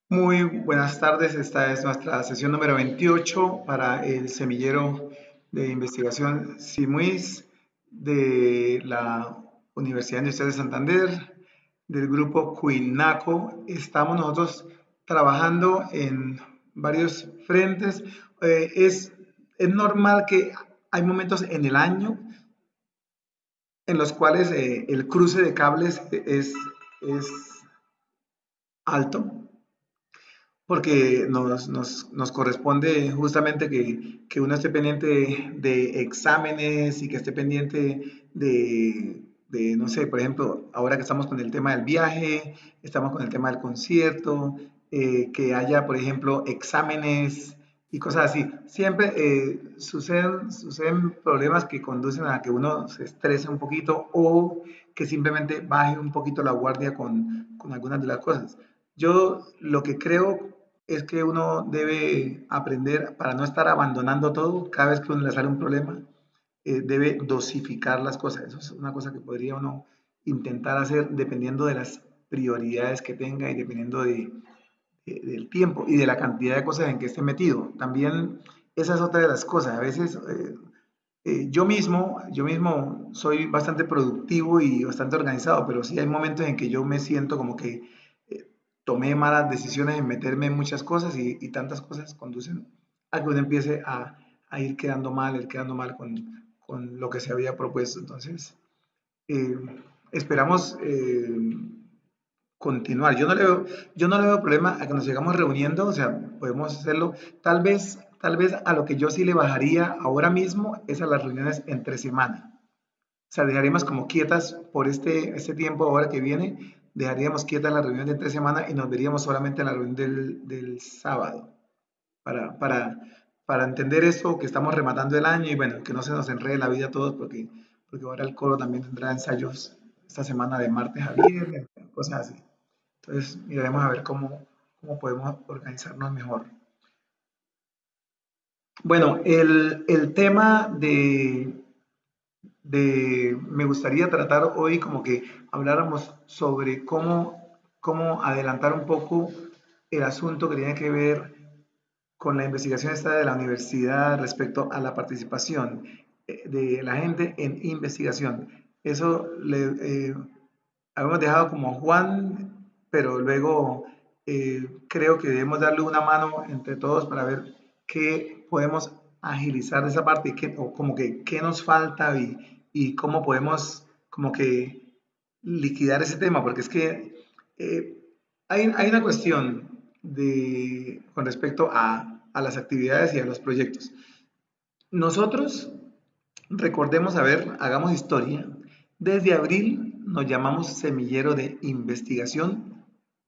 Muy buenas tardes, esta es nuestra sesión número 28 para el semillero de investigación SIMUIS de la Universidad Industrial de Santander, del grupo Cuinaco. Estamos nosotros trabajando en varios frentes. Eh, es, es normal que hay momentos en el año en los cuales el cruce de cables es alto porque nos corresponde justamente que uno esté pendiente de exámenes y que esté pendiente no sé, por ejemplo, ahora que estamos con el tema del viaje, estamos con el tema del concierto, que haya, por ejemplo, exámenes y cosas así. Siempre suceden problemas que conducen a que uno se estrese un poquito o que simplemente baje un poquito la guardia con algunas de las cosas. Yo lo que creo es que uno debe aprender para no estar abandonando todo cada vez que uno le sale un problema, debe dosificar las cosas. Eso es una cosa que podría uno intentar hacer dependiendo de las prioridades que tenga y dependiendo del tiempo y de la cantidad de cosas en que esté metido. También esa es otra de las cosas. A veces yo mismo soy bastante productivo y bastante organizado, pero sí hay momentos en que yo me siento como que tomé malas decisiones en meterme en muchas cosas y tantas cosas conducen a que uno empiece a ir quedando mal con lo que se había propuesto. Entonces, eh, esperamos continuar. Yo no le veo problema a que nos sigamos reuniendo, o sea, podemos hacerlo. Tal vez a lo que yo sí le bajaría ahora mismo es a las reuniones entre semana. O sea, dejaríamos como quietas por este tiempo ahora que viene, dejaríamos quietas la reunión de entre semana y nos veríamos solamente en la reunión del sábado para, para, para entender esto, que estamos rematando el año y bueno, que no se nos enrede la vida a todos porque ahora el coro también tendrá ensayos esta semana de martes a viernes, cosas así. Entonces, miraremos a ver cómo podemos organizarnos mejor. Bueno, el tema me gustaría tratar hoy como que habláramos sobre cómo adelantar un poco el asunto que tiene que ver con la investigación esta de la universidad respecto a la participación de la gente en investigación. Eso habíamos dejado como Juan, pero luego creo que debemos darle una mano entre todos para ver qué podemos agilizar de esa parte, o como que qué nos falta y cómo podemos como que liquidar ese tema, porque es que eh, hay una cuestión con respecto a las actividades y a los proyectos. Nosotros, recordemos, a ver, hagamos historia. Desde abril nos llamamos Semillero de Investigación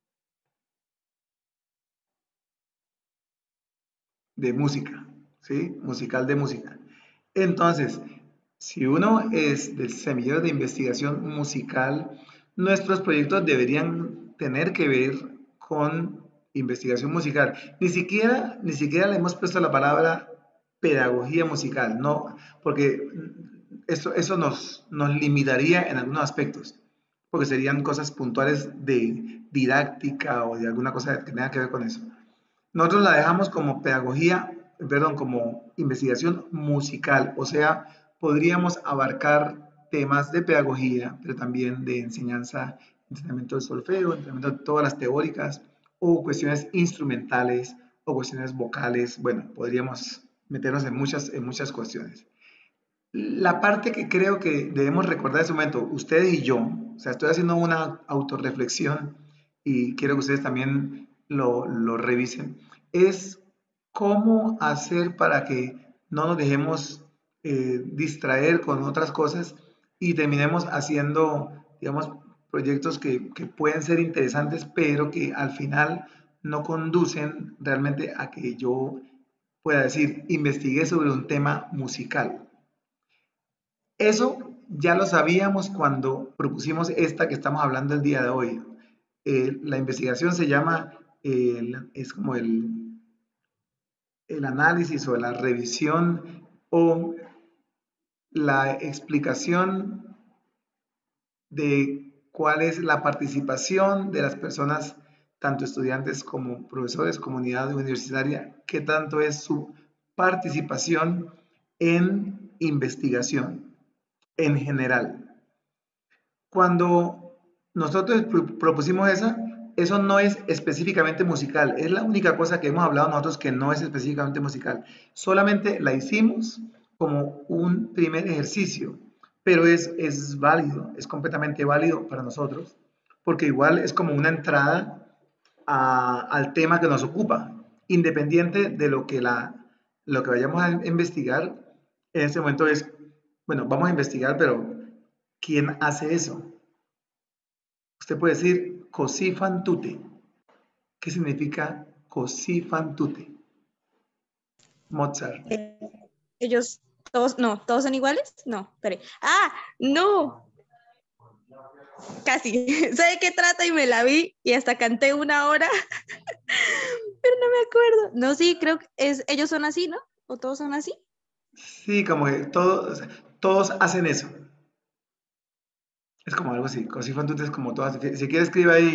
de Música, ¿sí? Musical de música. Entonces, si uno es del Semillero de Investigación Musical, nuestros proyectos deberían tener que ver con investigación musical. Ni siquiera le hemos puesto la palabra pedagogía musical, no, porque eso nos limitaría en algunos aspectos, porque serían cosas puntuales de didáctica o de alguna cosa que tenga que ver con eso. Nosotros la dejamos como pedagogía, perdón, como investigación musical, o sea, podríamos abarcar temas de pedagogía, pero también de enseñanza, entrenamiento del solfeo, entrenamiento de todas las teóricas, o cuestiones instrumentales, o cuestiones vocales. Bueno, podríamos meternos en muchas cuestiones. La parte que creo que debemos recordar en ese momento, ustedes y yo, o sea, estoy haciendo una autorreflexión y quiero que ustedes también lo revisen, es cómo hacer para que no nos dejemos distraer con otras cosas y terminemos haciendo, digamos, proyectos que pueden ser interesantes, pero que al final no conducen realmente a que yo pueda decir, investigué sobre un tema musical. Eso ya lo sabíamos cuando propusimos esta que estamos hablando el día de hoy. La investigación se llama, es como el análisis o la revisión o la explicación de cuál es la participación de las personas tanto estudiantes como profesores, comunidad universitaria, qué tanto es su participación en investigación en general. Cuando nosotros propusimos eso no es específicamente musical, es la única cosa que hemos hablado nosotros que no es específicamente musical. Solamente la hicimos como un primer ejercicio, pero es válido, es completamente válido para nosotros, porque igual es como una entrada al tema que nos ocupa, independiente de lo que vayamos a investigar. En este momento es, bueno, vamos a investigar, pero ¿quién hace eso? Usted puede decir così fan tutte. ¿Qué significa così fan tutte? Mozart. Eh, ellos todos, no, todos son iguales. No, espere. Ah, no. Casi. Sé de qué trata y me la vi y hasta canté 1 hora, pero no me acuerdo. No, sí, creo que ellos son así, ¿no? ¿O todos son así? Sí, como que todos hacen eso. Es como algo así. Così fan tutte es como todas. Si quiere escribe ahí,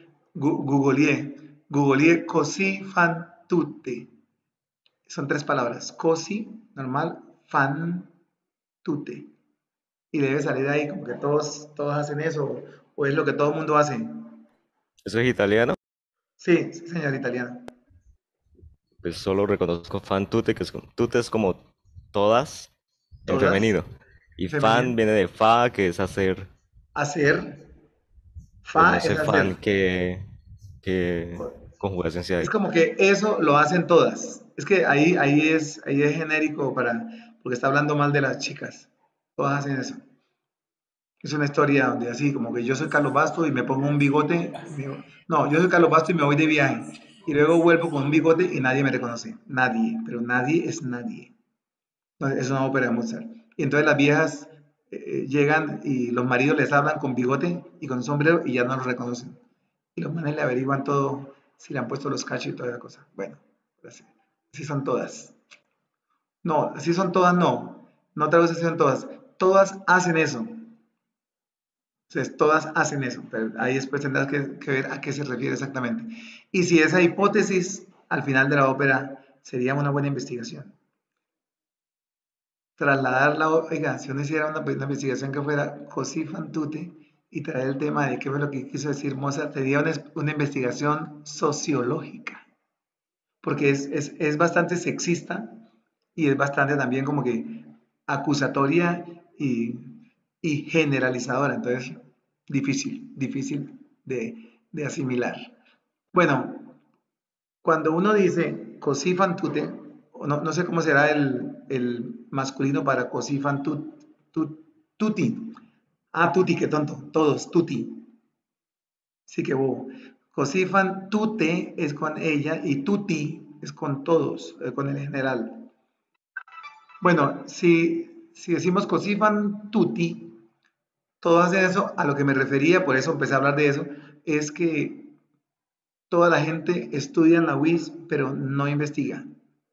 googleé così fan tutte. Son 3 palabras. Così, normal, fan tutte. Y debe salir ahí como que todos hacen eso, o es lo que todo el mundo hace. ¿Eso es italiano? Sí, sí, señor italiano. Pues solo reconozco fan tutte, que es, tutte es como todas en Todas, femenino. Y fan femenino. viene de fa, que es hacer. Hacer, Pues fa no es sé fan hacer. qué conjugación sea Es ahí. como que eso lo hacen todas. Es que ahí es genérico porque está hablando mal de las chicas. Todas hacen eso. Es una historia donde así, como que yo soy Carlos Basto y me pongo un bigote. No, yo soy Carlos Basto y me voy de viaje. Y luego vuelvo con un bigote y nadie me reconoce. Nadie, pero nadie es nadie. No, es una ópera de Mozart. Y entonces las viejas llegan y los maridos les hablan con bigote y con sombrero y ya no los reconocen. Y los manes le averiguan todo, si le han puesto los cachos y toda la cosa. Bueno, así, así son todas. No, así son todas, no. No traduce así son todas. Todas hacen eso. Entonces, todas hacen eso. Pero ahí después tendrás que ver a qué se refiere exactamente. Y si esa hipótesis al final de la ópera sería una buena investigación. Trasladarla, oiga, si uno hiciera una investigación que fuera così fan tutte y traer el tema de qué fue lo que quiso decir Mozart, sería una investigación sociológica, porque es bastante sexista y es bastante también como que acusatoria y generalizadora, entonces difícil de asimilar. Bueno, cuando uno dice così fan tutte, no sé cómo será el masculino para così fan tutti. Ah, tutti, qué tonto. Todos, tutti. Sí, que bobo. Così fan tutte es con ella y tutti es con todos, con el general. Bueno, si decimos così fan tutti, todo hace eso, a lo que me refería, por eso empecé a hablar de eso, es que toda la gente estudia en la UIS, pero no investiga.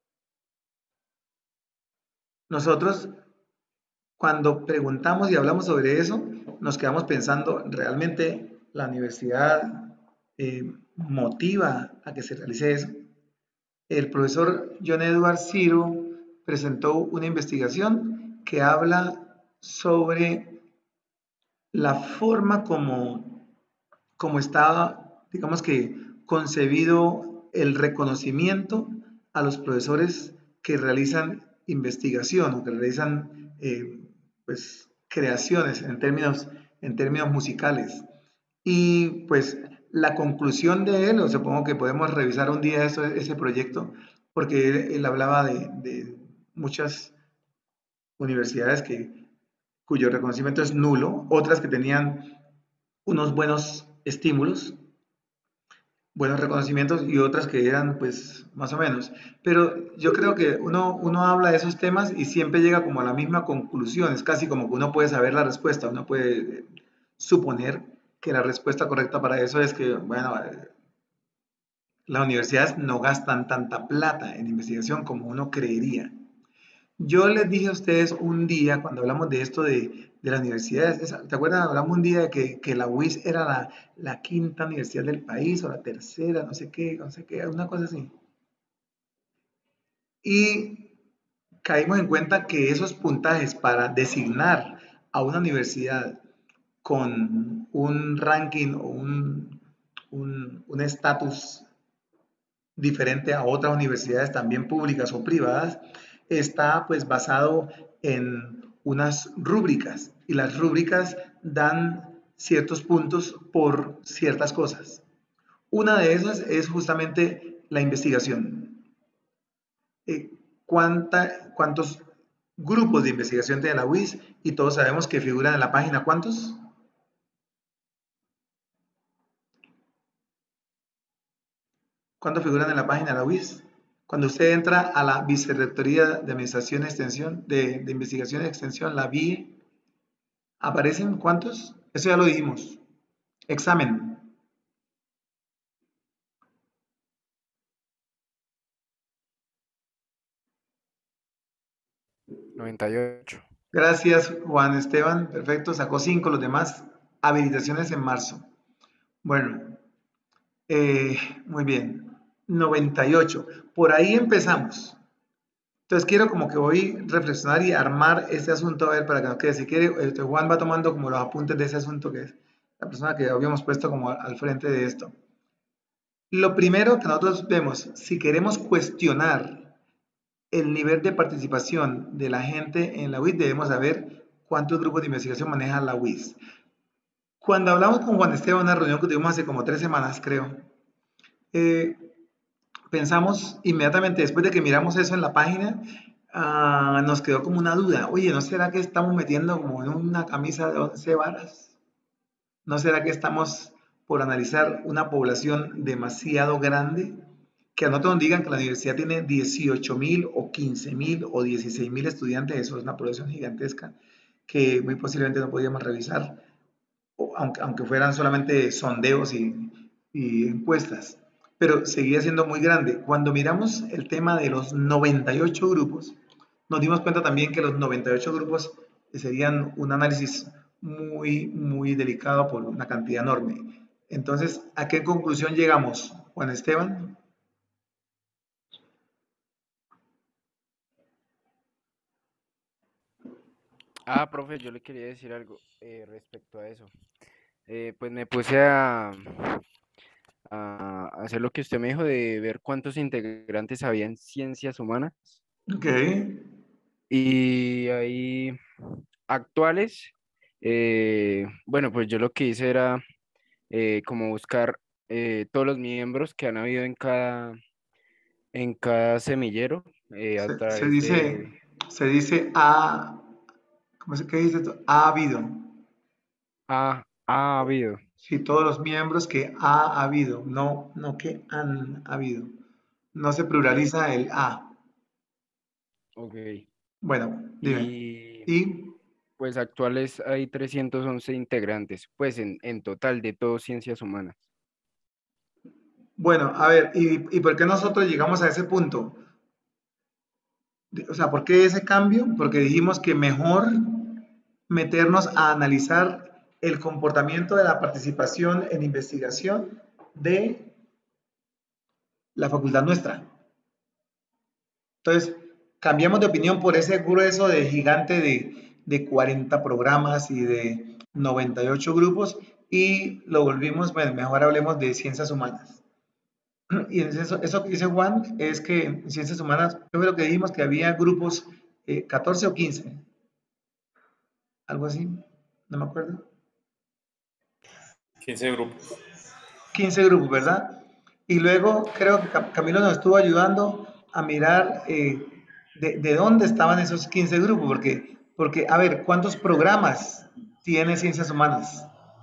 Nosotros, cuando preguntamos y hablamos sobre eso, nos quedamos pensando, ¿realmente la universidad motiva a que se realice eso? El profesor John Edward Ciro presentó una investigación que habla sobre la forma como está, digamos que, concebido el reconocimiento a los profesores que realizan investigación o que realizan pues, creaciones en términos musicales. Y pues la conclusión de él, o supongo que podemos revisar un día ese proyecto, porque él hablaba de muchas universidades cuyo reconocimiento es nulo, otras que tenían unos buenos estímulos, buenos reconocimientos y otras que eran pues más o menos. Pero yo creo que uno habla de esos temas y siempre llega como a la misma conclusión, es casi como que uno puede saber la respuesta, uno puede suponer que la respuesta correcta para eso es que, bueno, las universidades no gastan tanta plata en investigación como uno creería. Yo les dije a ustedes un día, cuando hablamos de esto de las universidades, ¿te acuerdas? Hablamos un día de que la UIS era la quinta universidad del país o la tercera, no sé qué, una cosa así. Y caímos en cuenta que esos puntajes para designar a una universidad con un ranking o un estatus diferente a otras universidades también públicas o privadas, está pues basado en unas rúbricas y las rúbricas dan ciertos puntos por ciertas cosas. Una de esas es justamente la investigación. Eh, ¿Cuántos grupos de investigación tiene la UIS? Y todos sabemos que figuran en la página. ¿Cuántos? ¿Cuántos figuran en la página de la UIS? Cuando usted entra a la Vicerrectoría de Administración y Extensión, de Investigación y Extensión, la VIE, ¿aparecen cuántos? Eso ya lo dijimos. Examen. 98. Gracias, Juan Esteban. Perfecto, sacó 5. Los demás, habilitaciones en marzo. Bueno, muy bien. 98. Por ahí empezamos. Entonces quiero como que voy a reflexionar y armar este asunto, a ver, para que nos quede. Si quiere, Juan va tomando como los apuntes de ese asunto, que es la persona que habíamos puesto como al frente de esto. Lo primero que nosotros vemos, si queremos cuestionar el nivel de participación de la gente en la UIS, debemos saber cuántos grupos de investigación maneja la UIS. Cuando hablamos con Juan Esteban, una reunión que tuvimos hace como 3 semanas, creo, eh, pensamos inmediatamente después de que miramos eso en la página, nos quedó como una duda. Oye, ¿no será que estamos metiendo como en una camisa de 11 varas? ¿No será que estamos por analizar una población demasiado grande? Que a nosotros nos digan que la universidad tiene 18.000 o 15.000 o 16.000 estudiantes, eso es una población gigantesca que muy posiblemente no podíamos revisar, aunque fueran solamente sondeos y encuestas, pero seguía siendo muy grande. Cuando miramos el tema de los 98 grupos, nos dimos cuenta también que los 98 grupos serían un análisis muy delicado por una cantidad enorme. Entonces, ¿a qué conclusión llegamos, Juan Esteban? Profe, yo le quería decir algo respecto a eso. Pues me puse a hacer lo que usted me dijo de ver cuántos integrantes había en ciencias humanas. Ok, Y ahí actuales, bueno, pues yo lo que hice era como buscar todos los miembros que han habido en cada semillero a se través dice, de... ¿cómo se qué dice esto? Ha habido. Ha habido. Sí, todos los miembros que ha habido, no que han habido. No se pluraliza el ha. Ok. Bueno, dime. Y Y pues actuales hay 311 integrantes, pues en total de todo ciencias humanas. bueno, a ver, ¿y por qué nosotros llegamos a ese punto? O sea, ¿por qué ese cambio? Porque dijimos que mejor meternos a analizar el comportamiento de la participación en investigación de la facultad nuestra. Entonces, cambiamos de opinión por ese grueso de gigante de 40 programas y de 98 grupos y lo volvimos, bueno, mejor hablemos de ciencias humanas. Y eso que dice Juan es que en ciencias humanas, yo creo que dijimos que había grupos 14 o 15, algo así, no me acuerdo. 15 grupos. 15 grupos, ¿verdad? Y luego creo que Camilo nos estuvo ayudando a mirar de dónde estaban esos 15 grupos, porque, a ver, ¿cuántos programas tiene Ciencias Humanas?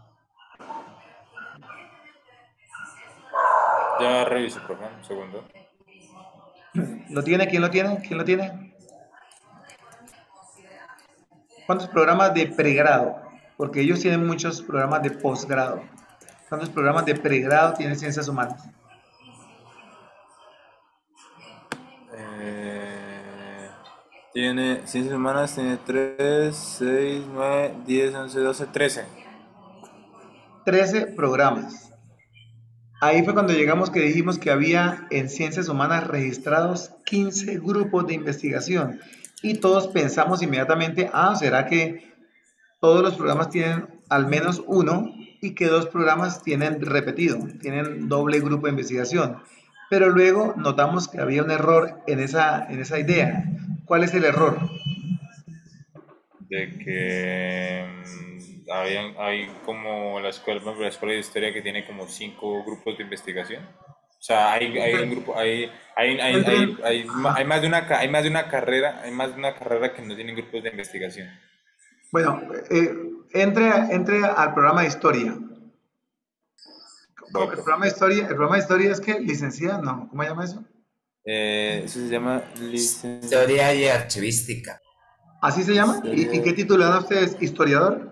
Ya reviso, profe, un segundo. ¿Lo tiene? ¿Quién lo tiene? ¿Quién lo tiene? ¿Cuántos programas de pregrado? Porque ellos tienen muchos programas de posgrado. ¿Cuántos programas de pregrado tiene Ciencias Humanas? Eh, Tiene ciencias humanas, tiene 3, 6, 9, 10, 11, 12, 13. 13 programas. Ahí fue cuando llegamos que dijimos que había en ciencias humanas registrados 15 grupos de investigación y todos pensamos inmediatamente, ¿será que todos los programas tienen al menos uno y que dos programas tienen repetido, tienen doble grupo de investigación? Pero luego notamos que había un error en esa idea. ¿Cuál es el error? De que hay como la escuela, por ejemplo, la escuela de historia que tiene como 5 grupos de investigación. O sea, hay un grupo, Entren, hay ajá. más de una, hay más de una carrera, hay más de una carrera que no tienen grupos de investigación. Bueno, entre al programa de historia. Voy, profe. El programa de historia es que licenciada, no, ¿cómo se llama eso? Eso se llama Historia y archivística. ¿Así se llama? Y qué historia. título dan ustedes? ¿Historiador?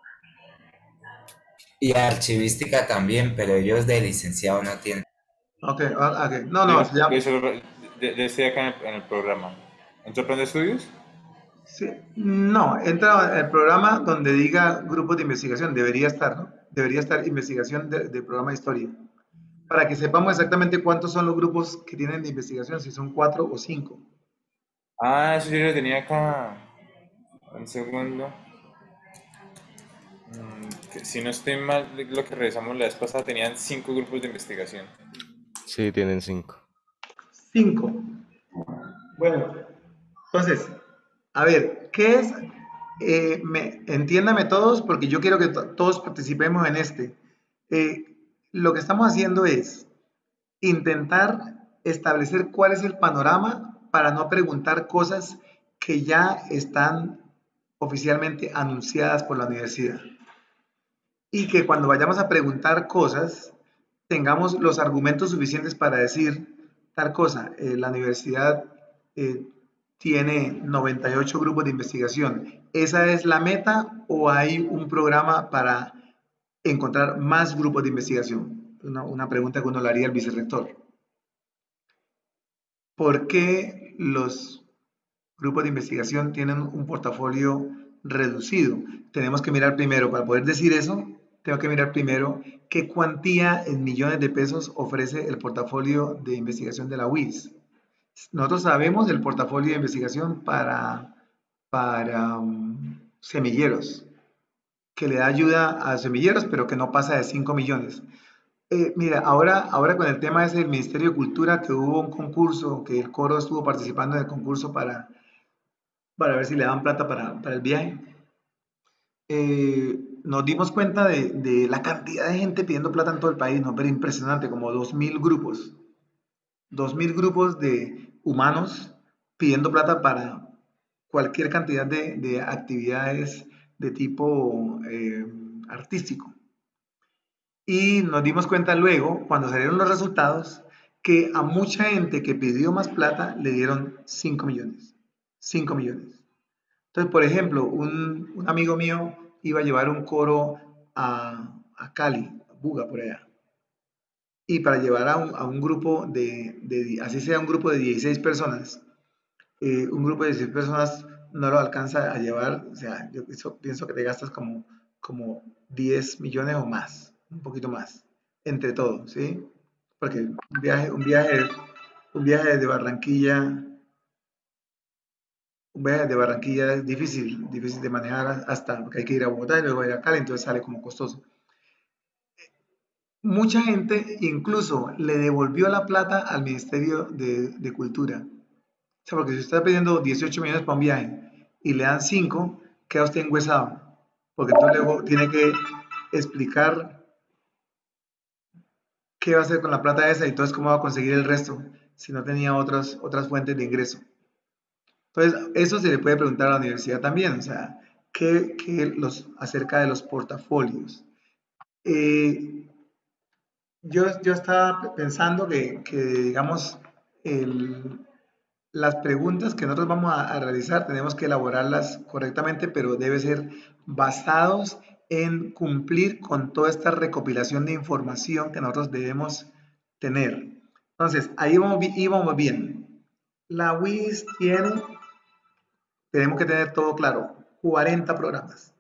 Y archivística también, pero ellos de licenciado no tienen. Ok, ok. No, no, Yo, se llama. estoy acá en el programa. ¿Entró plan de estudios? Sí, no, entra el programa donde diga grupos de investigación, debería estar, ¿no? Debería estar investigación de programa de historia, para que sepamos exactamente cuántos son los grupos que tienen de investigación, si son 4 o 5. Ah, eso yo lo tenía acá. Un segundo. Si no estoy mal, lo que revisamos la vez pasada tenían 5 grupos de investigación. Sí, tienen 5. 5. Bueno, entonces, a ver, ¿qué es? Entiéndame todos, porque yo quiero que todos participemos en este. Eh, lo que estamos haciendo es intentar establecer cuál es el panorama para no preguntar cosas que ya están oficialmente anunciadas por la universidad. Y que cuando vayamos a preguntar cosas, tengamos los argumentos suficientes para decir tal cosa. La universidad eh, tiene 98 grupos de investigación. ¿Esa es la meta o hay un programa para encontrar más grupos de investigación? Una pregunta que uno le haría al vicerrector. ¿Por qué los grupos de investigación tienen un portafolio reducido? Tenemos que mirar primero, para poder decir eso, tengo que mirar primero qué cuantía en millones de pesos ofrece el portafolio de investigación de la UIS. Nosotros sabemos el portafolio de investigación para semilleros, que le da ayuda a semilleros, pero que no pasa de 5 millones. Mira, ahora con el tema ese del Ministerio de Cultura, que hubo un concurso, que el coro estuvo participando en el concurso para ver si le daban plata para el viaje, nos dimos cuenta de la cantidad de gente pidiendo plata en todo el país, ¿no? Pero impresionante, como 2.000 grupos. 2.000 grupos de humanos pidiendo plata para cualquier cantidad de actividades de tipo artístico. Y nos dimos cuenta luego, cuando salieron los resultados, que a mucha gente que pidió más plata le dieron 5 millones. 5 millones. Entonces, por ejemplo, un amigo mío iba a llevar un coro a Cali, a Buga, por allá. Y para llevar a un grupo así sea un grupo de 16 personas, un grupo de 16 personas no lo alcanza a llevar, o sea, yo pienso que te gastas como 10 millones o más, un poquito más, entre todos, ¿sí? Porque un viaje de Barranquilla, un viaje de Barranquilla es difícil de manejar hasta, porque hay que ir a Bogotá y luego ir a Cali, entonces sale como costoso. Mucha gente incluso le devolvió la plata al Ministerio de Cultura. O sea, porque si usted está pidiendo 18 millones para un viaje y le dan 5, queda usted engüesado. Porque entonces luego tiene que explicar qué va a hacer con la plata esa y entonces cómo va a conseguir el resto si no tenía otras fuentes de ingreso. Entonces, eso se le puede preguntar a la universidad también, o sea, acerca de los portafolios. Eh, yo estaba pensando que digamos, las preguntas que nosotros vamos a realizar tenemos que elaborarlas correctamente, pero debe ser basados en cumplir con toda esta recopilación de información que nosotros debemos tener. Entonces, ahí íbamos bien. La WIS tiene tenemos que tener todo claro, 40 programas,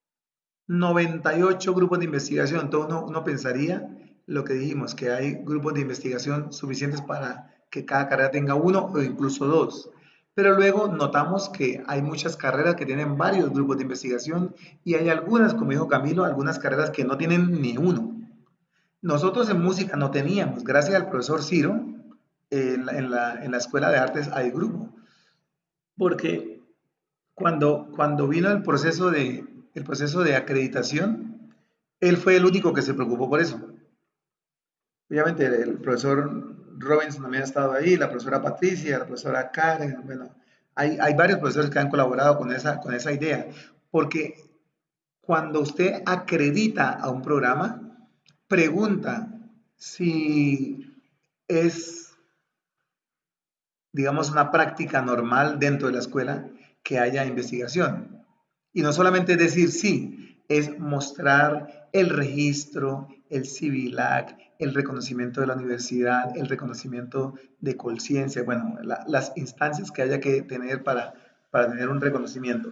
98 grupos de investigación. Entonces uno pensaría lo que dijimos, que hay grupos de investigación suficientes para que cada carrera tenga uno o incluso dos. Pero luego notamos que hay muchas carreras que tienen varios grupos de investigación y hay algunas, como dijo Camilo, algunas carreras que no tienen ni uno. Nosotros en música no teníamos, gracias al profesor Ciro, en la Escuela de Artes hay grupo, porque cuando vino el proceso de acreditación, él fue el único que se preocupó por eso. Obviamente el profesor Robinson también ha estado ahí, la profesora Patricia, la profesora Karen, bueno, hay varios profesores que han colaborado con esa idea, porque cuando usted acredita a un programa, pregunta si es, digamos, una práctica normal dentro de la escuela que haya investigación. Y no solamente decir sí, es mostrar el registro, el CIVILAC, el reconocimiento de la universidad, el reconocimiento de Colciencia, bueno, las instancias que haya que tener para tener un reconocimiento.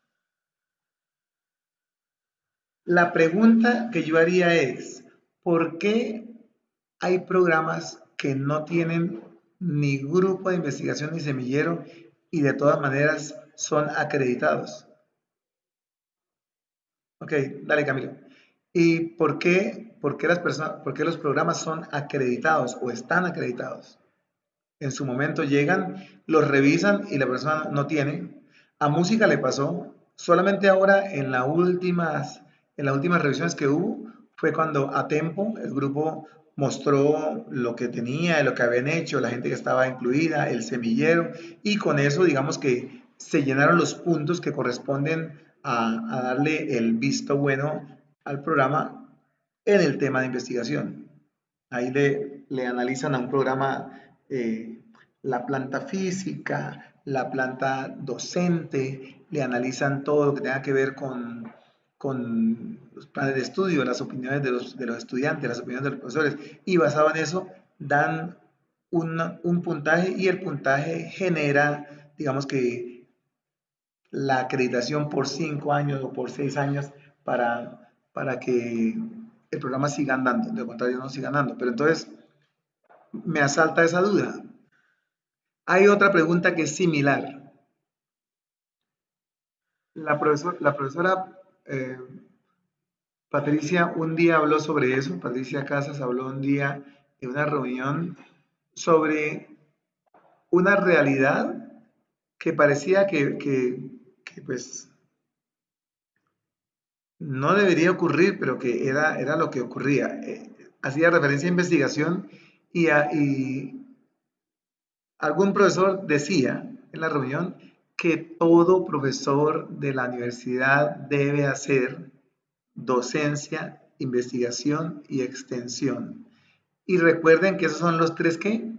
La pregunta que yo haría es, ¿por qué hay programas que no tienen ni grupo de investigación ni semillero y de todas maneras son acreditados? Ok, dale Camilo. ¿Y por qué los programas son acreditados o están acreditados? En su momento llegan, los revisan y la persona no tiene. A música le pasó, solamente ahora en las últimas revisiones que hubo, fue cuando a Tempo, el grupo mostró lo que tenía, lo que habían hecho, la gente que estaba incluida, el semillero, y con eso digamos que se llenaron los puntos que corresponden a darle el visto bueno al programa en el tema de investigación. Ahí le analizan a un programa la planta física, la planta docente, le analizan todo lo que tenga que ver con los planes de estudio, las opiniones de los estudiantes, las opiniones de los profesores, y basado en eso dan un puntaje y el puntaje genera, digamos que, la acreditación por 5 años o por 6 años para que el programa siga andando, de lo contrario no siga andando. Pero entonces me asalta esa duda. Hay otra pregunta que es similar. La profesora Patricia un día habló sobre eso, Patricia Casas habló un día en una reunión sobre una realidad que parecía que, pues no debería ocurrir, pero que era lo que ocurría. Hacía referencia a investigación y algún profesor decía en la reunión que todo profesor de la universidad debe hacer docencia, investigación y extensión. Y recuerden que esos son los tres ¿qué?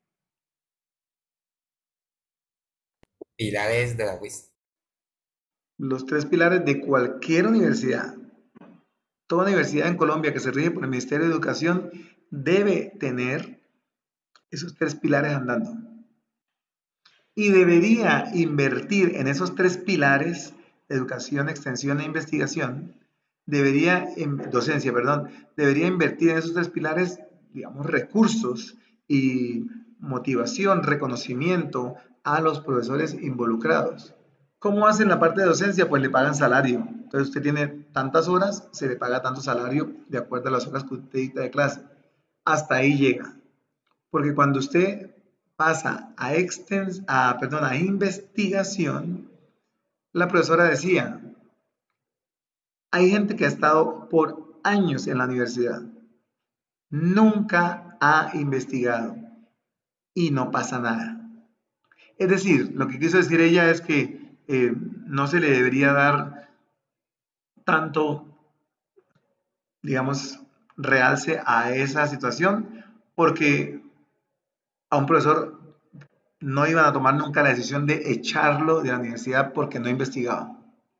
Pilares de la UIS. Los tres pilares de cualquier universidad. Toda universidad en Colombia que se rige por el Ministerio de Educación debe tener esos tres pilares andando. Y debería invertir en esos tres pilares, educación, extensión e investigación, docencia, perdón, debería invertir en esos tres pilares, digamos, recursos y motivación, reconocimiento a los profesores involucrados. ¿Cómo hacen la parte de docencia? Pues le pagan salario. Entonces usted tiene tantas horas, se le paga tanto salario de acuerdo a las horas que usted dicta de clase. Hasta ahí llega. Porque cuando usted pasa a investigación, la profesora decía, hay gente que ha estado por años en la universidad, nunca ha investigado y no pasa nada. Es decir, lo que quiso decir ella es que no se le debería dar tanto, digamos, realce a esa situación, porque a un profesor no iban a tomar nunca la decisión de echarlo de la universidad porque no investigaba.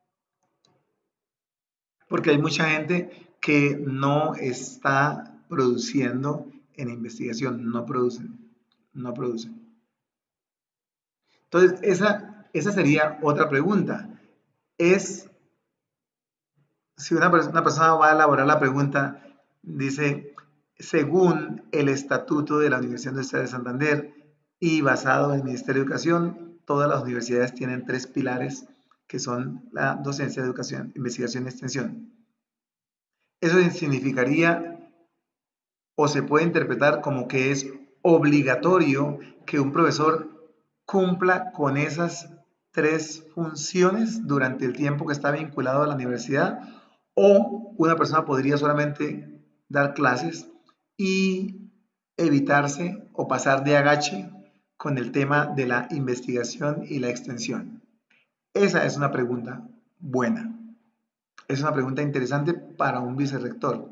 Porque hay mucha gente que no está produciendo en investigación, no producen. Entonces, Esa sería otra pregunta. Si una persona va a elaborar la pregunta, dice, según el estatuto de la Universidad de Santander y basado en el Ministerio de Educación, todas las universidades tienen 3 pilares que son la docencia, educación, investigación y extensión. Eso significaría o se puede interpretar como que es obligatorio que un profesor cumpla con esas 3 funciones durante el tiempo que está vinculado a la universidad, o una persona podría solamente dar clases y evitarse o pasar de agache con el tema de la investigación y la extensión. Esa es una pregunta buena. Es una pregunta interesante para un vicerrector.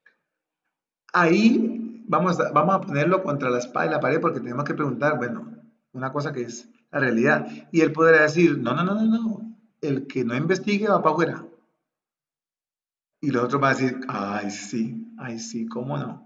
Ahí vamos a ponerlo contra la espada y la pared porque tenemos que preguntar, bueno, una cosa que es la realidad. Y él podrá decir, no, el que no investigue va para afuera. Y los otros van a decir, ay sí, ¿cómo no?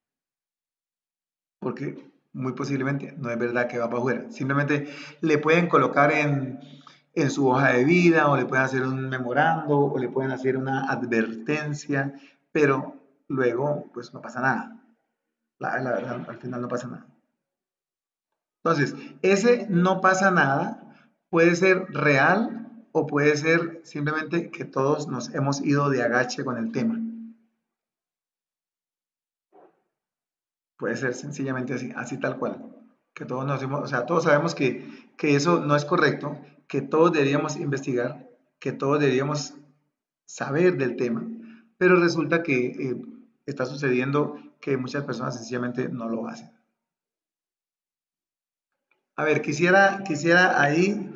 Porque muy posiblemente no es verdad que va para afuera. Simplemente le pueden colocar en su hoja de vida o le pueden hacer un memorando o le pueden hacer una advertencia, pero luego pues no pasa nada. La verdad, al final no pasa nada. Entonces, ese no pasa nada puede ser real o puede ser simplemente que todos nos hemos ido de agache con el tema. Puede ser sencillamente así tal cual. Que todos nos hemos, o sea, todos sabemos que eso no es correcto, que todos deberíamos investigar, que todos deberíamos saber del tema, pero resulta que está sucediendo que muchas personas sencillamente no lo hacen. A ver, quisiera ahí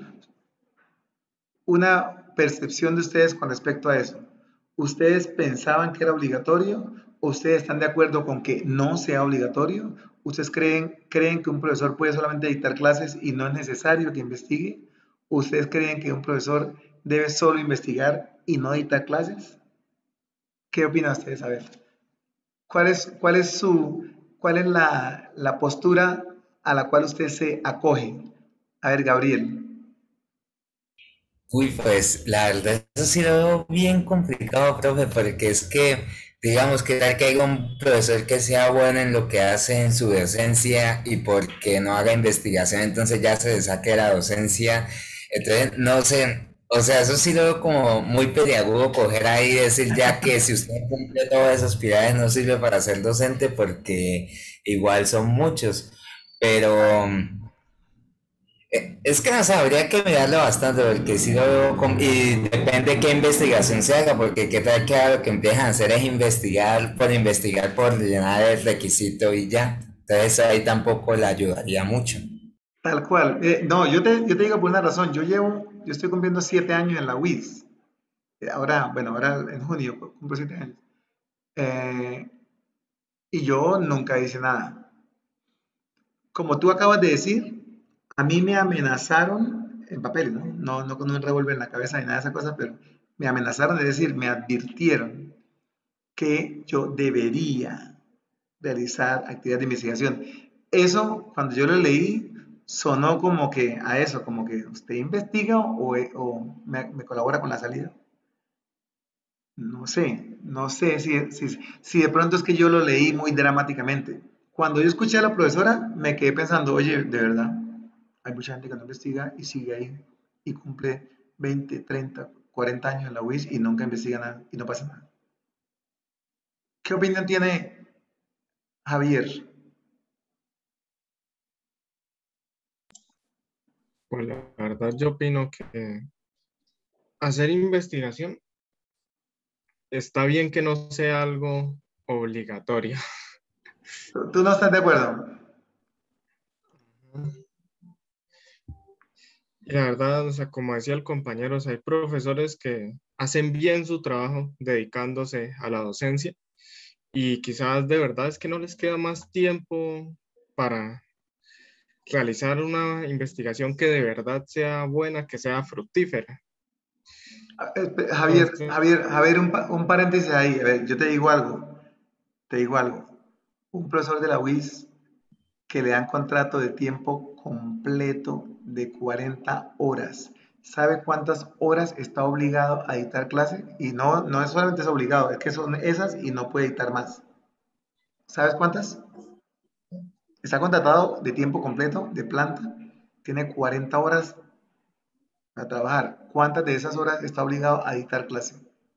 una percepción de ustedes con respecto a eso. ¿Ustedes pensaban que era obligatorio? ¿O ustedes están de acuerdo con que no sea obligatorio? ¿Ustedes creen que un profesor puede solamente dictar clases y no es necesario que investigue? ¿O ustedes creen que un profesor debe solo investigar y no dictar clases? ¿Qué opinan ustedes? A ver, ¿cuál es la postura a la cual usted se acoge? A ver, Gabriel. Uy, pues la verdad, eso sí lo veo bien complicado, profe, porque es que, digamos, que tal que haya un profesor que sea bueno en lo que hace en su docencia y porque no haga investigación, entonces ya se le saque la docencia. Entonces, no sé, o sea, eso sí lo veo como muy peliagudo coger ahí y decir ya que si usted cumple todas esas piedades no sirve para ser docente porque igual son muchos, pero... Es que no sé, habría que mirarlo bastante porque si lo veo y depende qué investigación se haga, porque qué tal que lo que empiezan a hacer es investigar por llenar el requisito y ya. Entonces ahí tampoco le ayudaría mucho. Tal cual. No, yo te digo por una razón. Yo estoy cumpliendo 7 años en la UIS. Ahora en junio cumplo 7 años. Eh, y yo nunca hice nada. Como tú acabas de decir, a mí me amenazaron en papeles, ¿no? No con un revólver en la cabeza ni nada de esas cosas, pero me amenazaron, es decir, me advirtieron que yo debería realizar actividades de investigación. Eso, cuando yo lo leí, sonó como que a eso, como que usted investiga o me colabora con la salida. No sé si de pronto es que yo lo leí muy dramáticamente. Cuando yo escuché a la profesora, me quedé pensando, oye, de verdad, hay mucha gente que no investiga y sigue ahí y cumple 20, 30, 40 años en la UIS y nunca investiga nada y no pasa nada. ¿Qué opinión tiene Javier? Pues la verdad yo opino que hacer investigación está bien que no sea algo obligatorio. ¿Tú no estás de acuerdo? Y la verdad, o sea, como decía el compañero, o sea, hay profesores que hacen bien su trabajo dedicándose a la docencia y quizás de verdad es que no les queda más tiempo para realizar una investigación que de verdad sea buena, que sea fructífera. Javier, Entonces, Javier, un paréntesis ahí. A ver, yo te digo algo. Un profesor de la UIS que le dan contrato de tiempo completo de 40 horas. ¿Sabe cuántas horas está obligado a dictar clase? Y no es solamente es obligado, es que son esas y no puede dictar más. ¿Sabes cuántas? Está contratado de tiempo completo, de planta, tiene 40 horas a trabajar. ¿Cuántas de esas horas está obligado a dictar clase?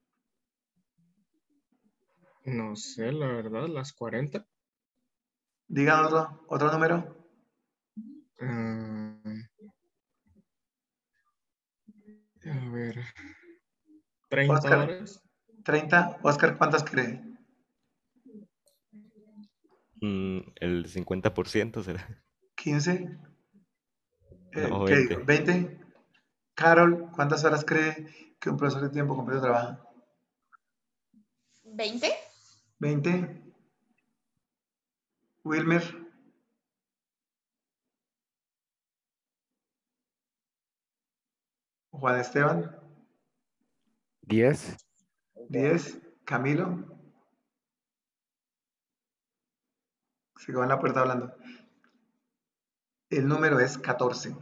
No sé, la verdad, las 40. Digan otro número. Ah, a ver, 30 Oscar, horas. 30. Oscar, ¿cuántas cree? El 50% será. 15. No, ¿Qué digo? 20. 20. Carol, ¿cuántas horas cree que un profesor de tiempo completo trabaja? 20. 20. Wilmer, Juan Esteban, 10. 10. Camilo, se quedó en la puerta hablando. El número es 14.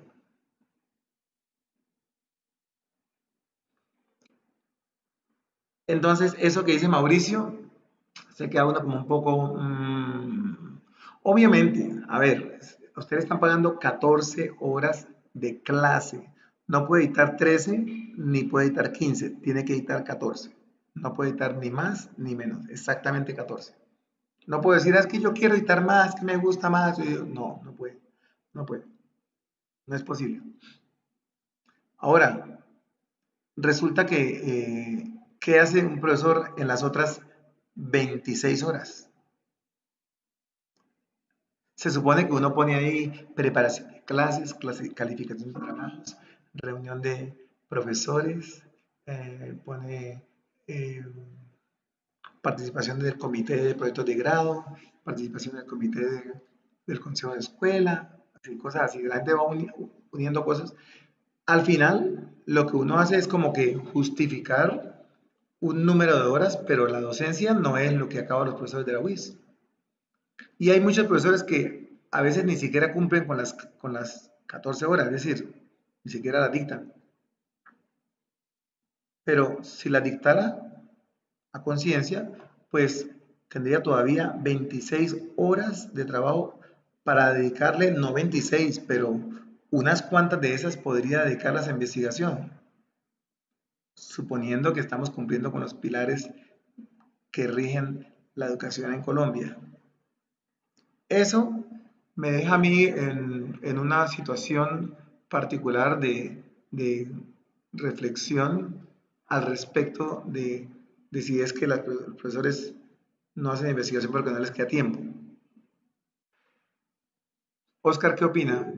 Entonces, eso que dice Mauricio, se queda uno como un poco... obviamente, a ver, ustedes están pagando 14 horas de clase. No puede editar 13 ni puede editar 15, tiene que editar 14. No puede editar ni más ni menos, exactamente 14. No puedo decir, es que yo quiero editar más, que me gusta más. No, no puede, no puede, no es posible. Ahora, resulta que, ¿qué hace un profesor en las otras 26 horas? Se supone que uno pone ahí preparación de clases, calificación de trabajos, reunión de profesores, pone participación del comité de proyectos de grado, participación del comité del consejo de escuela, así, cosas así. La gente va uniendo cosas. Al final, lo que uno hace es como que justificar un número de horas, pero la docencia no es lo que acaban los profesores de la UIS. Y hay muchos profesores que a veces ni siquiera cumplen con las 14 horas, es decir, ni siquiera las dictan. Pero si las dictara a conciencia, pues tendría todavía 26 horas de trabajo para dedicarle, no 26, pero unas cuantas de esas podría dedicarlas a investigación, suponiendo que estamos cumpliendo con los pilares que rigen la educación en Colombia. Eso me deja a mí en una situación particular de reflexión al respecto de si es que los profesores no hacen investigación porque no les queda tiempo. Oscar, ¿qué opina?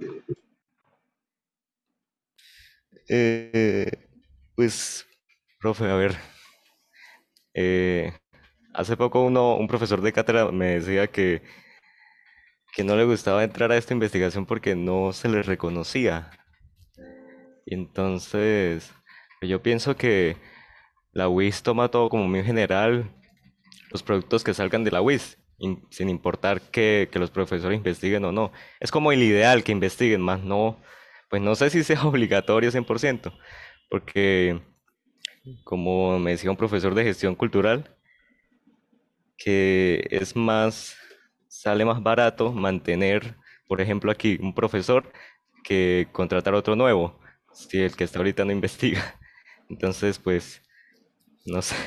Eh, pues, profe, a ver, eh, hace poco un profesor de cátedra me decía que no le gustaba entrar a esta investigación porque no se le reconocía. Y entonces, pues yo pienso que la UIS toma todo como muy general, los productos que salgan de la UIS, sin importar que los profesores investiguen o no. Es como el ideal que investiguen, más no, pues no sé si sea obligatorio 100%, porque como me decía un profesor de gestión cultural, que es más, sale más barato mantener, por ejemplo, aquí un profesor que contratar otro nuevo, si el que está ahorita no investiga. Entonces, pues, no sé.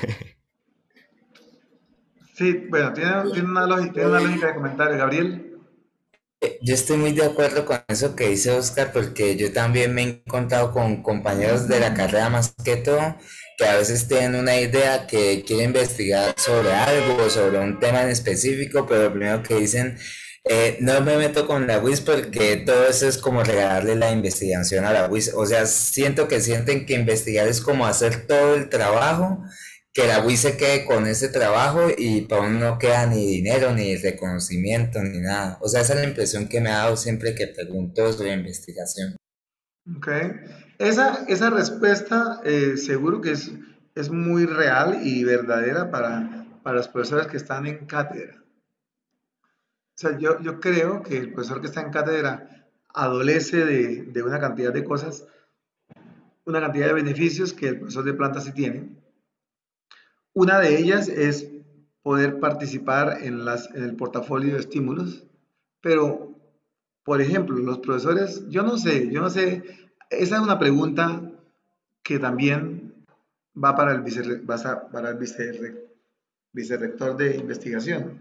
Sí, bueno, tiene una lógica de comentario, Gabriel. Yo estoy muy de acuerdo con eso que dice Oscar, porque yo también me he encontrado con compañeros de la carrera más que todo, que a veces tienen una idea que quieren investigar sobre algo, sobre un tema en específico, pero lo primero que dicen, no me meto con la WIS porque todo eso es como regalarle la investigación a la WIS. O sea, siento que sienten que investigar es como hacer todo el trabajo, que la WIS se quede con ese trabajo y para uno no queda ni dinero, ni reconocimiento, ni nada. O sea, esa es la impresión que me ha dado siempre que pregunto sobre investigación. Ok. Esa respuesta seguro que es muy real y verdadera para los profesores que están en cátedra. O sea, yo creo que el profesor que está en cátedra adolece de una cantidad de cosas, una cantidad de beneficios que el profesor de planta sí tiene. Una de ellas es poder participar en el portafolio de estímulos, pero, por ejemplo, los profesores, yo no sé, esa es una pregunta que también va para el, para el vicerrector de investigación.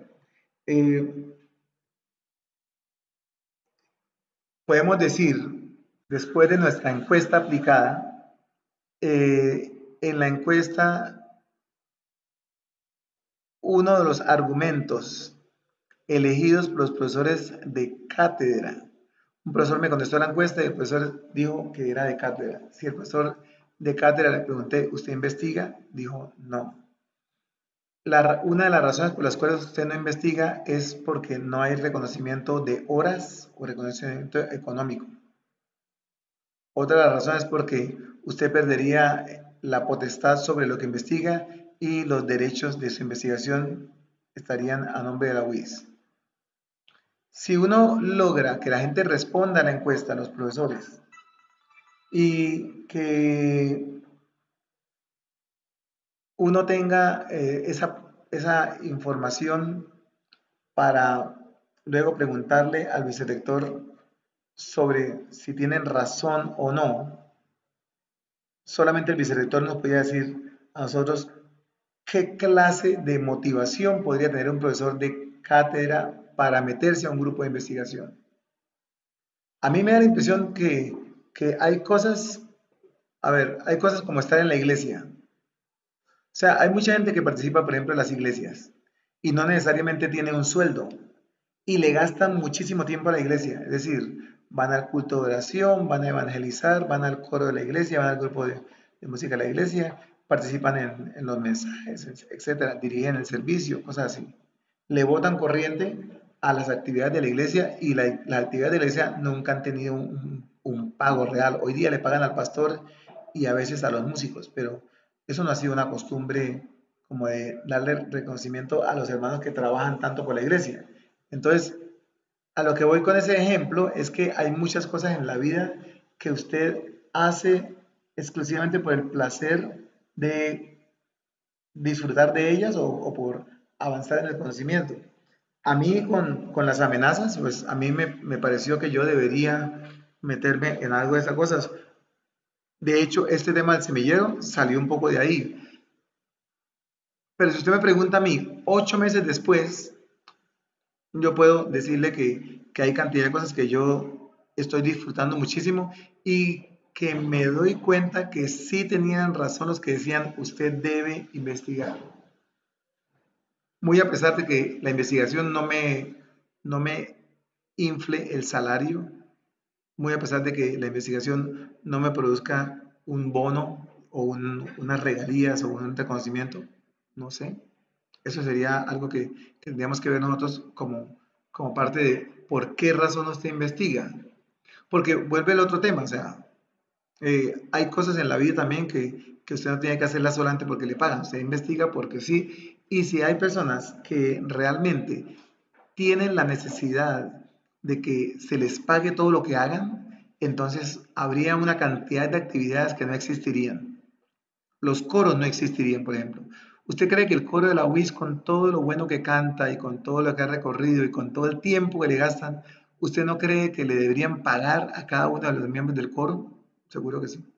Podemos decir, después de nuestra encuesta aplicada, en la encuesta, uno de los argumentos elegidos por los profesores de cátedra, un profesor me contestó la encuesta y el profesor dijo que era de cátedra. Si el profesor de cátedra le pregunté, ¿usted investiga? Dijo, no. Una de las razones por las cuales usted no investiga es porque no hay reconocimiento de horas o reconocimiento económico. Otra de las razones es porque usted perdería la potestad sobre lo que investiga y los derechos de su investigación estarían a nombre de la UIS. Si uno logra que la gente responda a la encuesta, a los profesores, y que uno tenga esa información para luego preguntarle al vicerrector sobre si tienen razón o no, solamente el vicerrector nos podría decir a nosotros qué clase de motivación podría tener un profesor de cátedra para meterse a un grupo de investigación. A mí me da la impresión que hay cosas, a ver, hay cosas como estar en la iglesia. O sea, hay mucha gente que participa, por ejemplo, en las iglesias y no necesariamente tiene un sueldo y le gastan muchísimo tiempo a la iglesia. Es decir, van al culto de oración, van a evangelizar, van al coro de la iglesia, van al grupo de música de la iglesia, participan en los mensajes, etcétera, dirigen el servicio, cosas así. Le botan corriente a las actividades de la iglesia y las actividades de la iglesia nunca han tenido un pago real. Hoy día le pagan al pastor y a veces a los músicos, pero eso no ha sido una costumbre como de darle reconocimiento a los hermanos que trabajan tanto por la iglesia. Entonces, a lo que voy con ese ejemplo es que hay muchas cosas en la vida que usted hace exclusivamente por el placer de disfrutar de ellas o por avanzar en el conocimiento. A mí con las amenazas, pues a mí me pareció que yo debería meterme en algo de esas cosas. De hecho, este tema del semillero salió un poco de ahí. Pero si usted me pregunta a mí, 8 meses después, yo puedo decirle que hay cantidad de cosas que yo estoy disfrutando muchísimo y que me doy cuenta que sí tenían razón los que decían, usted debe investigar. Muy a pesar de que la investigación no me infle el salario, muy a pesar de que la investigación no me produzca un bono o unas regalías o un reconocimiento, no sé. Eso sería algo que tendríamos que ver nosotros como parte de por qué razón usted investiga. Porque vuelve el otro tema, o sea, hay cosas en la vida también que usted no tiene que hacerlas solamente porque le pagan, usted investiga porque sí. Y si hay personas que realmente tienen la necesidad de que se les pague todo lo que hagan, entonces habría una cantidad de actividades que no existirían. Los coros no existirían, por ejemplo. ¿Usted cree que el coro de la UIS, con todo lo bueno que canta y con todo lo que ha recorrido y con todo el tiempo que le gastan, usted no cree que le deberían pagar a cada uno de los miembros del coro? Seguro que sí.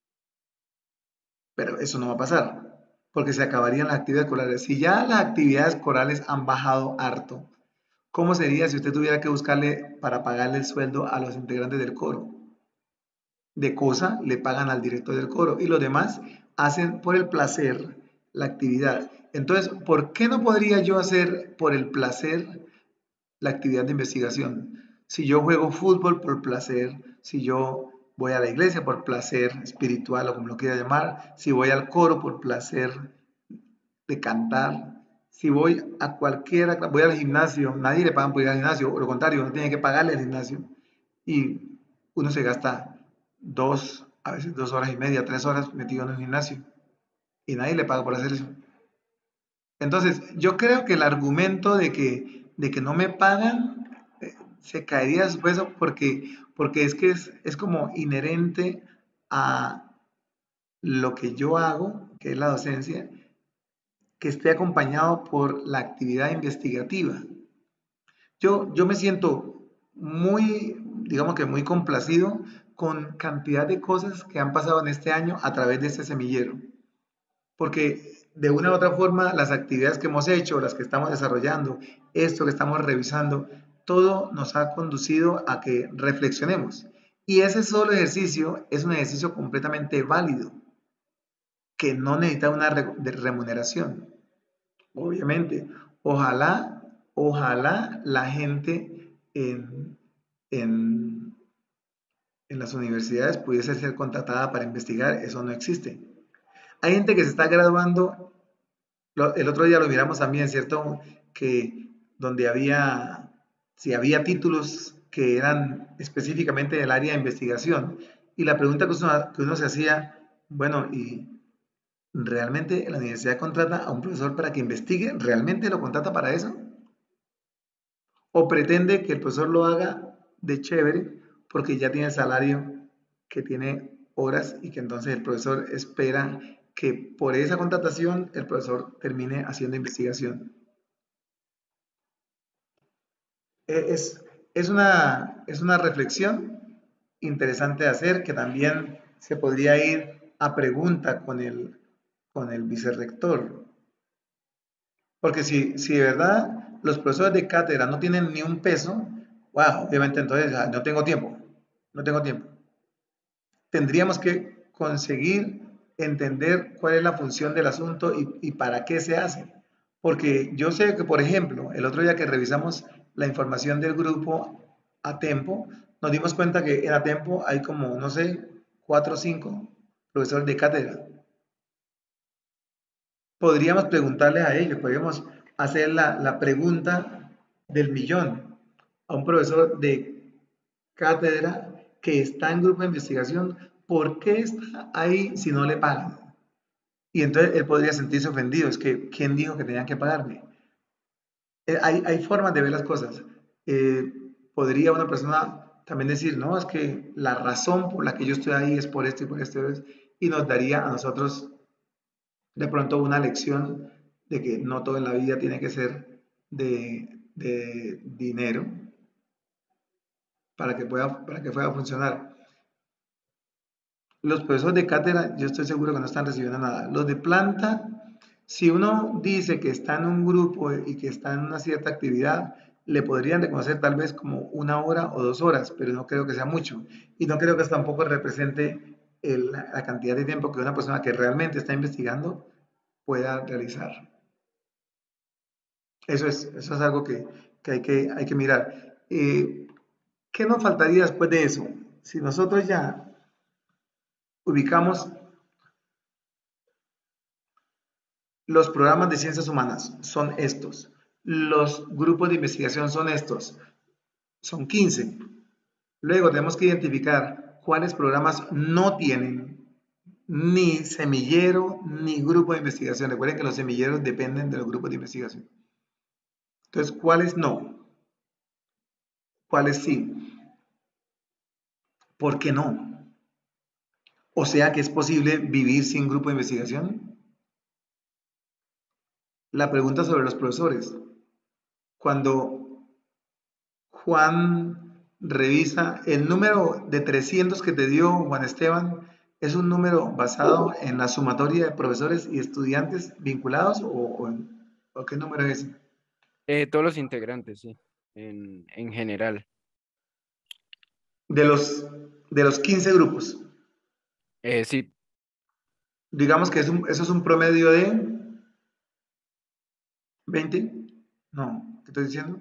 Pero eso no va a pasar, porque se acabarían las actividades corales. Si ya las actividades corales han bajado harto, ¿cómo sería si usted tuviera que buscarle para pagarle el sueldo a los integrantes del coro? De cosa le pagan al director del coro y los demás hacen por el placer la actividad. Entonces, ¿por qué no podría yo hacer por el placer la actividad de investigación? Si yo juego fútbol por placer, si yo voy a la iglesia por placer espiritual o como lo quiera llamar, si voy al coro por placer de cantar, si voy a cualquiera, voy al gimnasio, nadie le pagan por ir al gimnasio, o lo contrario, uno tiene que pagarle al gimnasio y uno se gasta a veces 2 horas y media, 3 horas metido en un gimnasio y nadie le paga por hacer eso. Entonces, yo creo que el argumento de que no me pagan se caería de su peso porque es que es como inherente a lo que yo hago, que es la docencia, que esté acompañado por la actividad investigativa. Yo me siento muy, digamos que muy complacido con cantidad de cosas que han pasado en este año a través de este semillero, porque de una u otra forma las actividades que hemos hecho, las que estamos desarrollando, esto que estamos revisando, todo nos ha conducido a que reflexionemos. Y ese solo ejercicio es un ejercicio completamente válido, que no necesita una remuneración. Obviamente, ojalá la gente en, en las universidades pudiese ser contratada para investigar, eso no existe. Hay gente que se está graduando, el otro día lo miramos también, ¿cierto? Que donde si había títulos que eran específicamente del área de investigación, y la pregunta que uno se hacía, bueno, ¿y realmente la universidad contrata a un profesor para que investigue? ¿Realmente lo contrata para eso? ¿O pretende que el profesor lo haga de chévere porque ya tiene salario, que tiene horas y que entonces el profesor espera que por esa contratación el profesor termine haciendo investigación? Es, es una reflexión interesante de hacer, que también se podría ir a pregunta con el vicerrector. Porque si de verdad los profesores de cátedra no tienen ni un peso, wow, obviamente entonces no tengo tiempo, no tengo tiempo. Tendríamos que conseguir entender cuál es la función del asunto y para qué se hace. Porque yo sé que, por ejemplo, el otro día que revisamos la información del grupo Atempo, nos dimos cuenta que en Atempo hay como, no sé, 4 o 5 profesores de cátedra. Podríamos preguntarles a ellos, podríamos hacer la pregunta del millón a un profesor de cátedra que está en grupo de investigación: ¿por qué está ahí si no le pagan? Y entonces él podría sentirse ofendido, es que ¿quién dijo que tenían que pagarme? Hay formas de ver las cosas. Podría una persona también decir, no, es que la razón por la que yo estoy ahí es por esto y por esto, y nos daría a nosotros de pronto una lección de que no todo en la vida tiene que ser de dinero para que pueda funcionar. Los profesores de cátedra, yo estoy seguro que no están recibiendo nada. Los de planta, si uno dice que está en un grupo y que está en una cierta actividad, le podrían reconocer tal vez como 1 hora o 2 horas, pero no creo que sea mucho. Y no creo que tampoco represente la cantidad de tiempo que una persona que realmente está investigando pueda realizar. Eso es algo que hay que mirar. ¿Qué nos faltaría después de eso? Si nosotros ya ubicamos los programas de ciencias humanas, son estos. Los grupos de investigación son estos. Son 15. Luego tenemos que identificar cuáles programas no tienen ni semillero ni grupo de investigación. Recuerden que los semilleros dependen de los grupos de investigación. Entonces, ¿cuáles no? ¿Cuáles sí? ¿Por qué no? O sea que es posible vivir sin grupo de investigación. La pregunta sobre los profesores. Cuando Juan revisa el número de 300 que te dio Juan Esteban, ¿es un número basado en la sumatoria de profesores y estudiantes vinculados o qué número es? Todos los integrantes, sí, en general. De los 15 grupos. Sí, Digamos que eso es un promedio de 20. No, ¿qué estoy diciendo?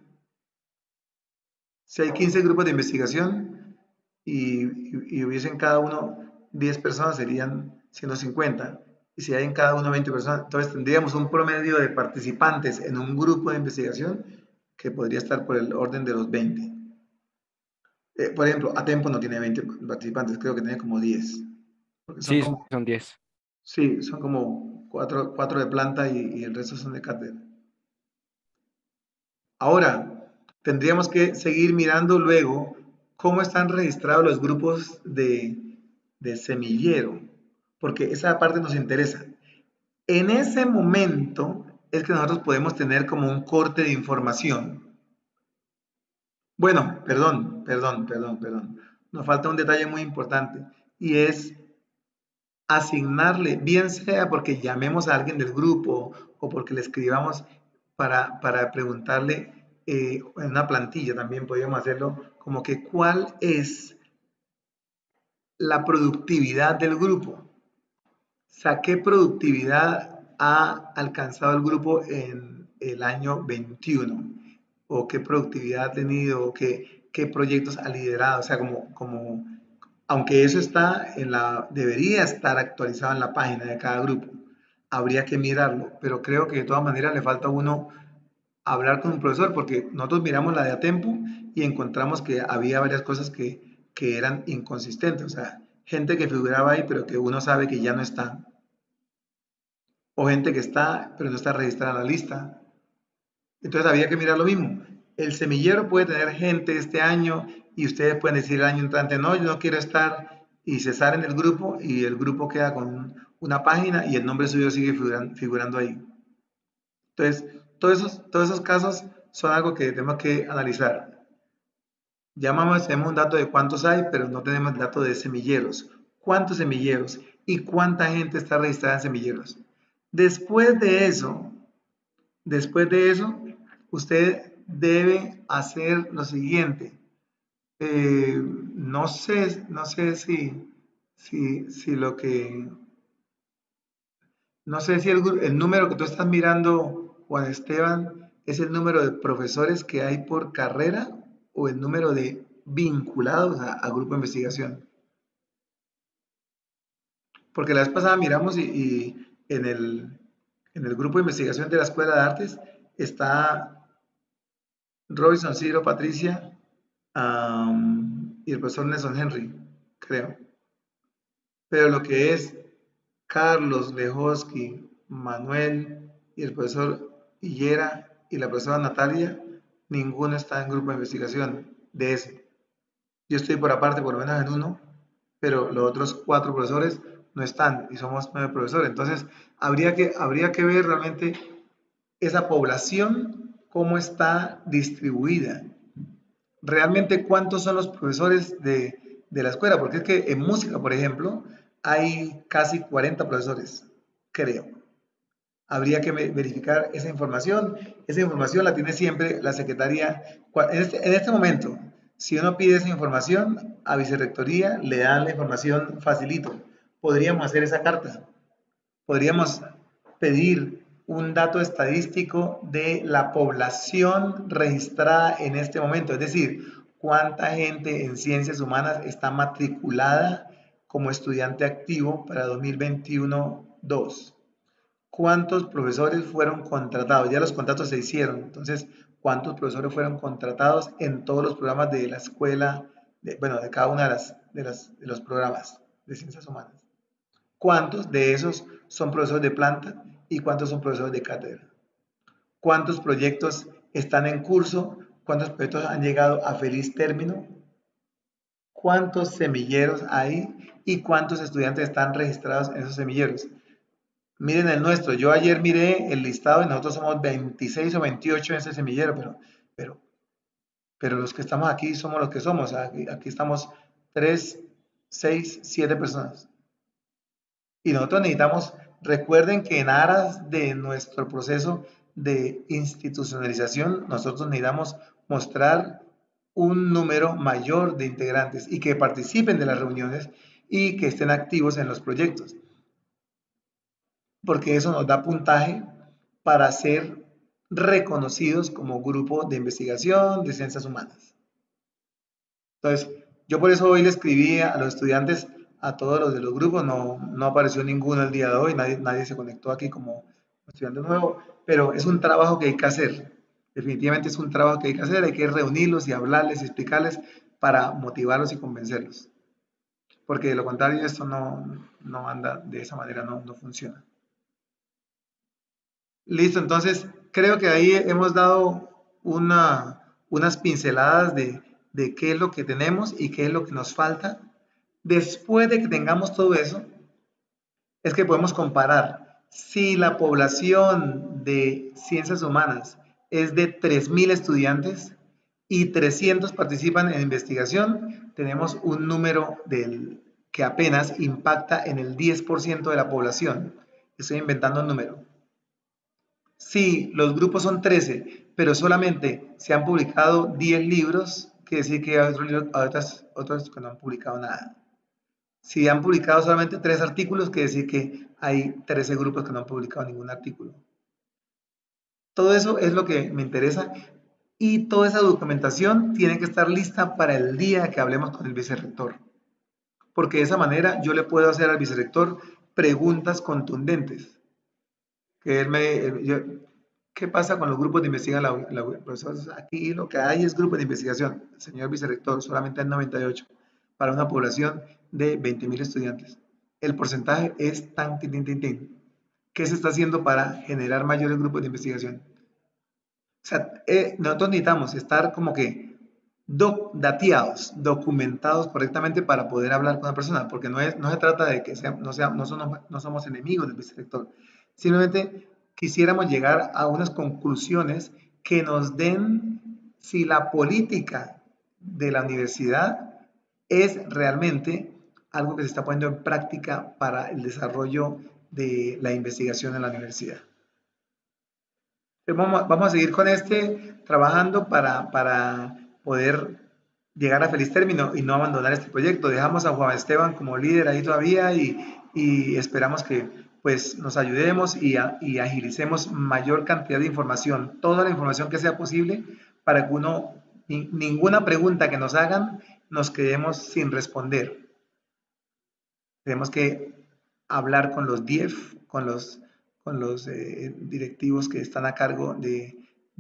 Si hay 15 grupos de investigación y hubiesen cada uno 10 personas, serían 150. Y si hay en cada uno 20 personas, entonces tendríamos un promedio de participantes en un grupo de investigación que podría estar por el orden de los 20. Por ejemplo, Atempo no tiene 20 participantes, creo que tiene como 10. Porque son sí, como, son 10. sí, son como 4 de planta y el resto son de cátedra. Ahora, tendríamos que seguir mirando luego cómo están registrados los grupos de semillero, porque esa parte nos interesa. En ese momento es que nosotros podemos tener como un corte de información. Bueno, perdón. Nos falta un detalle muy importante y es asignarle, bien sea porque llamemos a alguien del grupo o porque le escribamos para preguntarle en una plantilla, también podríamos hacerlo, como que cuál es la productividad del grupo. O sea, ¿qué productividad ha alcanzado el grupo en el año 21? ¿O qué productividad ha tenido? ¿O qué proyectos ha liderado? O sea, aunque eso debería estar actualizado en la página de cada grupo, habría que mirarlo, pero creo que de todas maneras le falta a uno hablar con un profesor, porque nosotros miramos la de Atempo y encontramos que había varias cosas que eran inconsistentes, o sea, gente que figuraba ahí, pero que uno sabe que ya no está, o gente que está, pero no está registrada en la lista. Entonces había que mirar lo mismo. El semillero puede tener gente este año y ustedes pueden decir el año entrante, no, yo no quiero estar y cesar en el grupo y el grupo queda con una página y el nombre suyo sigue figurando ahí. Entonces, todos esos casos son algo que tenemos que analizar. Tenemos un dato de cuántos hay, pero no tenemos el dato de semilleros. ¿Cuántos semilleros? ¿Y cuánta gente está registrada en semilleros? Después de eso, usted debe hacer lo siguiente. No sé si lo que... No sé si el número que tú estás mirando, Juan Esteban, es el número de profesores que hay por carrera o el número de vinculados a grupo de investigación. Porque la vez pasada miramos y en el grupo de investigación de la Escuela de Artes está Robinson, Ciro, Patricia y el profesor Nelson Henry, creo. Pero lo que es Carlos, Lehoski, Manuel y el profesor Hillera y la profesora Natalia, ninguno está en grupo de investigación de ese. Yo estoy por aparte, por lo menos en uno, pero los otros 4 profesores no están y somos 9 profesores. Entonces, habría que ver realmente esa población, cómo está distribuida. Realmente, ¿cuántos son los profesores de la escuela? Porque es que en música, por ejemplo, hay casi 40 profesores, creo. Habría que verificar esa información. Esa información la tiene siempre la secretaría. En este momento, si uno pide esa información a Vicerrectoría, le dan la información facilito. Podríamos hacer esa carta. Podríamos pedir un dato estadístico de la población registrada en este momento, es decir, cuánta gente en ciencias humanas está matriculada como estudiante activo para 2021-2. ¿Cuántos profesores fueron contratados? Ya los contratos se hicieron, entonces, ¿cuántos profesores fueron contratados en todos los programas de la escuela, de cada una de los programas de ciencias humanas? ¿Cuántos de esos son profesores de planta y cuántos son profesores de cátedra? ¿Cuántos proyectos están en curso? ¿Cuántos proyectos han llegado a feliz término? ¿Cuántos semilleros hay y cuántos estudiantes están registrados en esos semilleros? Miren el nuestro. Yo ayer miré el listado y nosotros somos 26 o 28 en ese semillero, pero los que estamos aquí somos los que somos. Aquí estamos 3, 6, 7 personas. Y nosotros necesitamos, recuerden que en aras de nuestro proceso de institucionalización, nosotros necesitamos mostrar un número mayor de integrantes y que participen de las reuniones y que estén activos en los proyectos. Porque eso nos da puntaje para ser reconocidos como grupo de investigación de ciencias humanas. Entonces, yo por eso hoy le escribí a los estudiantes, a todos los de los grupos, no apareció ninguno el día de hoy, nadie se conectó aquí como estudiante nuevo, pero es un trabajo que hay que hacer. Definitivamente es un trabajo que hay que hacer, hay que reunirlos y hablarles y explicarles para motivarlos y convencerlos. Porque de lo contrario esto no anda de esa manera, no funciona. Listo, entonces creo que ahí hemos dado unas pinceladas de qué es lo que tenemos y qué es lo que nos falta. Después de que tengamos todo eso, es que podemos comparar si la población de ciencias humanas es de 3.000 estudiantes y 300 participan en investigación, tenemos un número que apenas impacta en el 10% de la población. Estoy inventando un número. Si los grupos son 13, pero solamente se han publicado 10 libros, quiere decir que hay otros que no han publicado nada. Si han publicado solamente 3 artículos, quiere decir que hay 13 grupos que no han publicado ningún artículo. Todo eso es lo que me interesa y toda esa documentación tiene que estar lista para el día que hablemos con el vicerrector. Porque de esa manera yo le puedo hacer al vicerrector preguntas contundentes. Que ¿qué pasa con los grupos de investigación? Profesor, aquí lo que hay es grupos de investigación. Señor vicerrector, solamente hay 98 para una población de 20.000 estudiantes. El porcentaje es tan, ¿Qué se está haciendo para generar mayores grupos de investigación? O sea, nosotros necesitamos estar como que dateados, documentados correctamente para poder hablar con una persona, porque no se trata de que no somos enemigos del vicerrector, simplemente quisiéramos llegar a unas conclusiones que nos den si la política de la universidad es realmente algo que se está poniendo en práctica para el desarrollo de la investigación en la universidad. Vamos a seguir con trabajando para poder llegar a feliz término y no abandonar este proyecto. Dejamos a Juan Esteban como líder ahí todavía y esperamos que pues nos ayudemos y agilicemos mayor cantidad de información, toda la información que sea posible para que ninguna pregunta que nos hagan nos quedemos sin responder. Tenemos que hablar con los DIEF, con los directivos que están a cargo de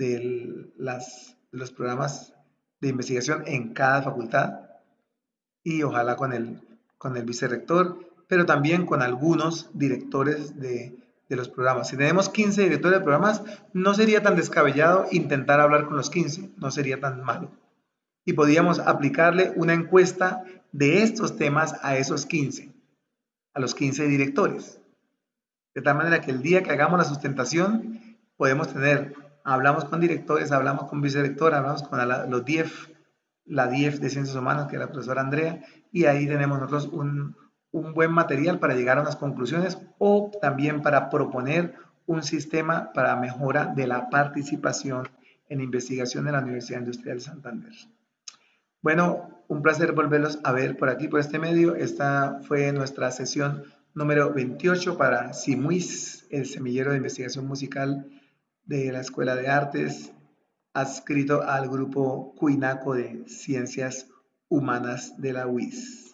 los programas de investigación en cada facultad y ojalá con el vicerrector, pero también con algunos directores de los programas. Si tenemos 15 directores de programas, no sería tan descabellado intentar hablar con los 15, no sería tan malo. Y podríamos aplicarle una encuesta de estos temas a esos 15, a los 15 directores. De tal manera que el día que hagamos la sustentación, podemos hablamos con directores, hablamos con vicerrector, hablamos con los DIEF, la DIEF de Ciencias Humanas, que es la profesora Andrea, y ahí tenemos nosotros un buen material para llegar a unas conclusiones o también para proponer un sistema para mejora de la participación en investigación en la Universidad Industrial de Santander. Bueno, un placer volverlos a ver por aquí, por este medio. Esta fue nuestra sesión número 28 para SIMUIS, el semillero de investigación musical de la Escuela de Artes, adscrito al grupo CUINACO de Ciencias Humanas de la UIS.